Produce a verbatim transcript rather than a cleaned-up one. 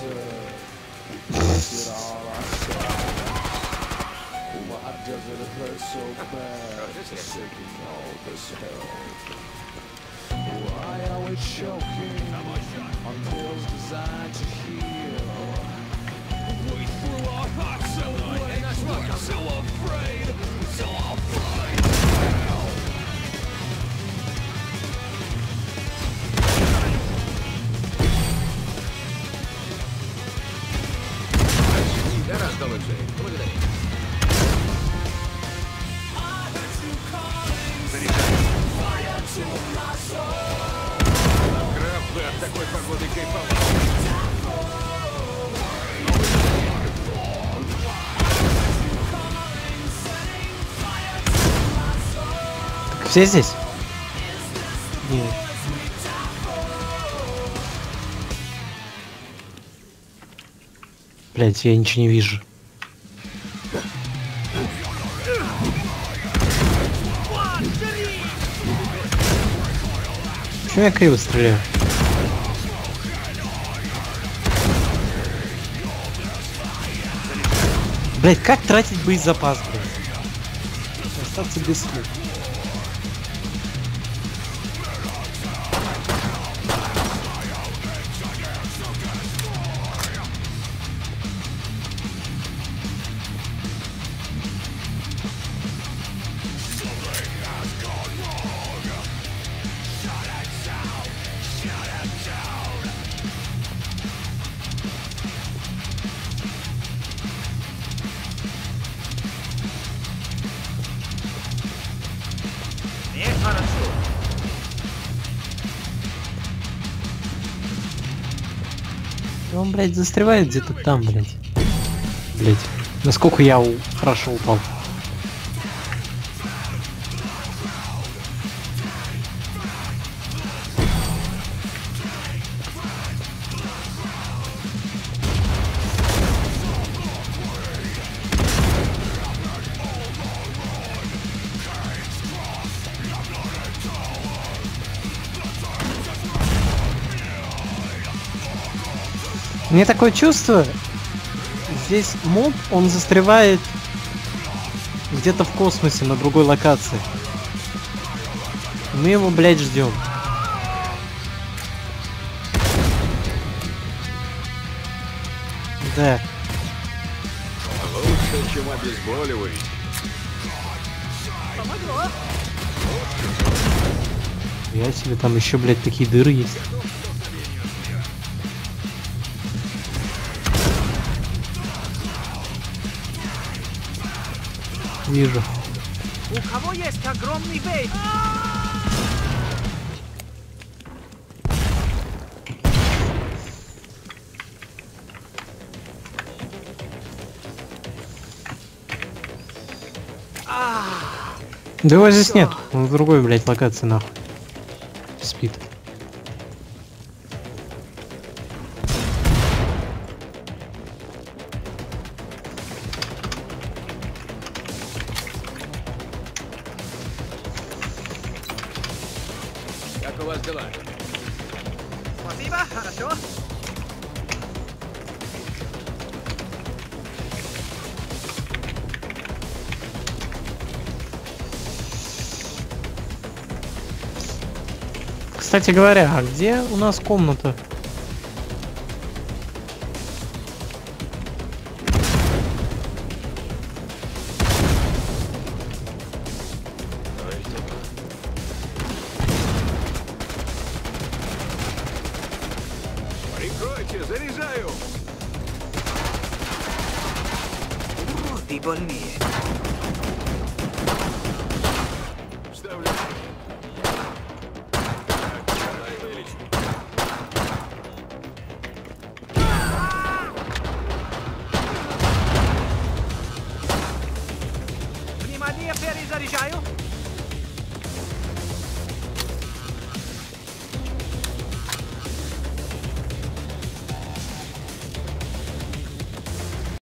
Все здесь? Нет. Блять, я ничего не вижу. Почему я криво стреляю? Блять, как тратить боезапас, блять? Остаться без слов. Он, блядь, застревает где-то там, блядь. Блядь. Насколько я у... хорошо упал. Мне такое чувство, здесь моб, он застревает где-то в космосе на другой локации. Мы его, блядь, ждем. Да. Лучше, чем обезболивающее. Помогло. Я себе там еще, блядь, такие дыры есть. Вижу. У кого есть огромный бейт? Да его здесь нет. Он в другой, блядь, локации нахуй. Спит. Как у вас дела? Спасибо, хорошо. Кстати говоря, а где у нас комната? Прикройте, заряжаю! Уроды больные. Ставлю. Внимание, перезаряжаю.